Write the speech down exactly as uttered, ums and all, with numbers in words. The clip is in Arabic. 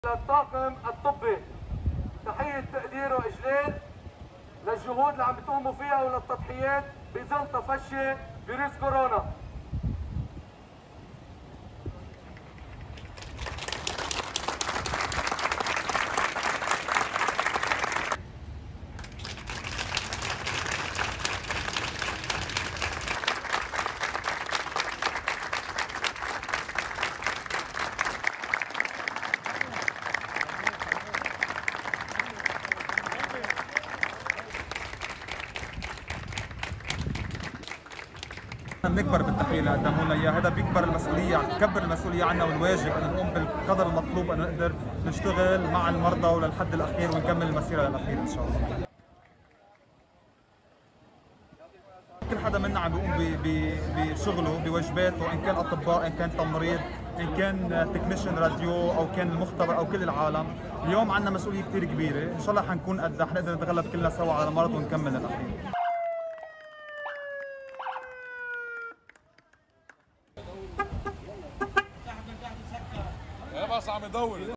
للطاقم الطبي تحية تقدير وإجلال للجهود اللي عم بتقوموا فيها وللتضحيات بظل تفشي فيروس كورونا. بنكبر بالتحيه اللي قدموا لنا اياه، هذا بيكبر المسؤوليه، بكبر المسؤوليه عنا والواجب ان نقوم بالقدر المطلوب ان نقدر نشتغل مع المرضى وللحد الاخير ونكمل المسيره للاخير ان شاء الله. كل حدا منا عم بيقوم بشغله بواجباته، ان كان اطباء، ان كان تمريض، ان كان تكنيشن راديو او كان المختبر او كل العالم. اليوم عندنا مسؤوليه كثير كبيره، ان شاء الله حنكون قدها، حنقدر نتغلب كلنا سوا على المرض ونكمل للاخير. يا بس عم يدور